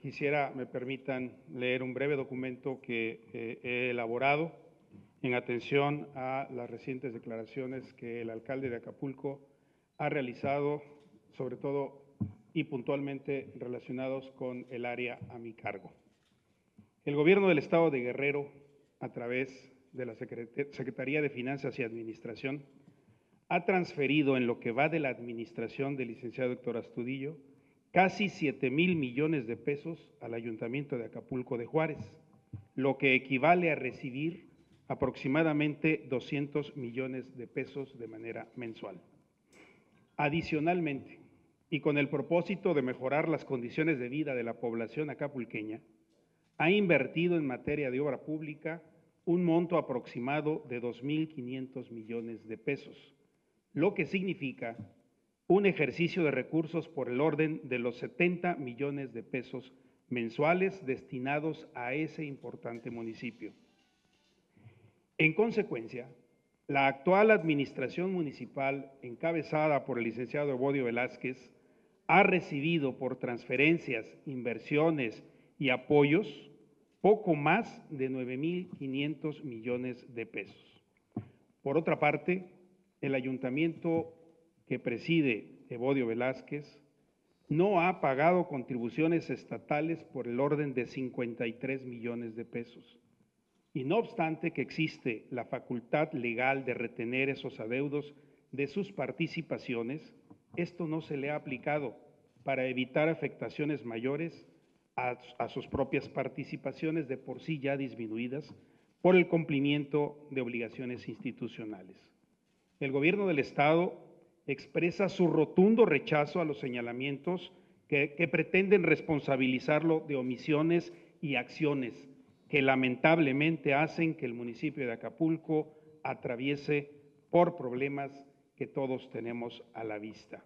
me permitan leer un breve documento que he elaborado en atención a las recientes declaraciones que el alcalde de Acapulco ha realizado, sobre todo y puntualmente relacionados con el área a mi cargo. El gobierno del Estado de Guerrero, a través de la Secretaría de Finanzas y Administración, ha transferido en lo que va de la administración del licenciado Héctor Astudillo casi 7,000 millones de pesos al Ayuntamiento de Acapulco de Juárez, lo que equivale a recibir aproximadamente 200 millones de pesos de manera mensual. Adicionalmente, y con el propósito de mejorar las condiciones de vida de la población acapulqueña, ha invertido en materia de obra pública un monto aproximado de 2,500 millones de pesos, lo que significa un ejercicio de recursos por el orden de los 70 millones de pesos mensuales destinados a ese importante municipio. En consecuencia, la actual administración municipal, encabezada por el licenciado Evodio Velázquez, ha recibido por transferencias, inversiones y apoyos poco más de 9,500 millones de pesos. Por otra parte, el ayuntamiento que preside Evodio Velázquez no ha pagado contribuciones estatales por el orden de 53 millones de pesos. Y no obstante que existe la facultad legal de retener esos adeudos de sus participaciones, esto no se le ha aplicado para evitar afectaciones mayores a sus propias participaciones de por sí ya disminuidas por el cumplimiento de obligaciones institucionales. El gobierno del Estado expresa su rotundo rechazo a los señalamientos que pretenden responsabilizarlo de omisiones y acciones que lamentablemente hacen que el municipio de Acapulco atraviese por problemas que todos tenemos a la vista.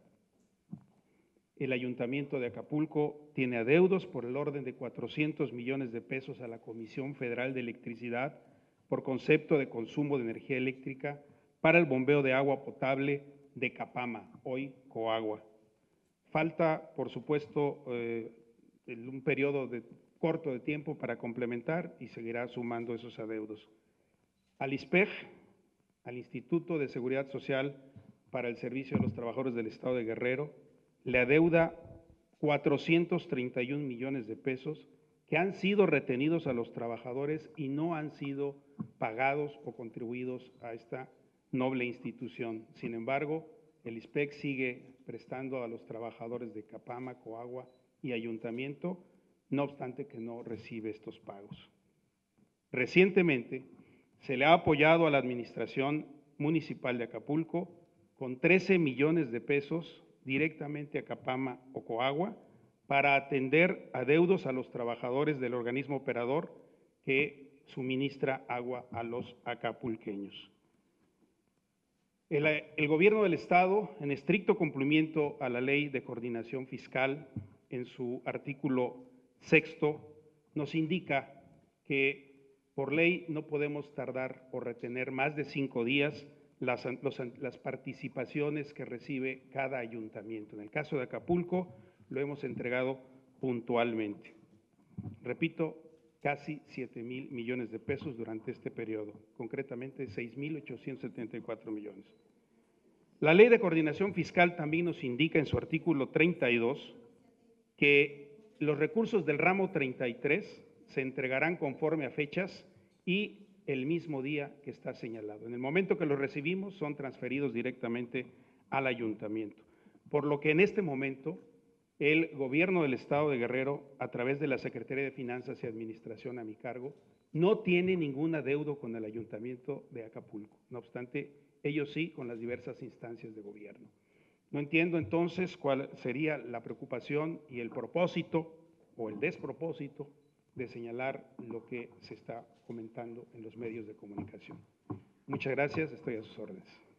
El Ayuntamiento de Acapulco tiene adeudos por el orden de 400 millones de pesos a la Comisión Federal de Electricidad por concepto de consumo de energía eléctrica para el bombeo de agua potable de Capama, hoy Coagua. Falta, por supuesto, un periodo corto de tiempo para complementar y seguirá sumando esos adeudos. Al ISPEJ, al Instituto de Seguridad Social para el Servicio de los Trabajadores del Estado de Guerrero, le adeuda 431 millones de pesos que han sido retenidos a los trabajadores y no han sido pagados o contribuidos a esta noble institución. Sin embargo, el ISPEJ sigue prestando a los trabajadores de Capama, Coagua y Ayuntamiento, no obstante que no recibe estos pagos. Recientemente, se le ha apoyado a la Administración Municipal de Acapulco con 13 millones de pesos directamente a Capama o Coagua para atender adeudos a los trabajadores del organismo operador que suministra agua a los acapulqueños. El gobierno del Estado, en estricto cumplimiento a la Ley de Coordinación Fiscal, en su artículo 6, nos indica que por ley no podemos tardar o retener más de 5 días las participaciones que recibe cada ayuntamiento. En el caso de Acapulco, lo hemos entregado puntualmente. Repito, casi 7,000 millones de pesos durante este periodo, concretamente 6,874 millones. La Ley de Coordinación Fiscal también nos indica en su artículo 32 que los recursos del ramo 33 se entregarán conforme a fechas y el mismo día que está señalado. En el momento que los recibimos son transferidos directamente al ayuntamiento, por lo que en este momento el gobierno del Estado de Guerrero, a través de la Secretaría de Finanzas y Administración a mi cargo, no tiene ningún adeudo con el Ayuntamiento de Acapulco. No obstante, ellos sí con las diversas instancias de gobierno. No entiendo entonces cuál sería la preocupación y el propósito o el despropósito de señalar lo que se está comentando en los medios de comunicación. Muchas gracias, estoy a sus órdenes.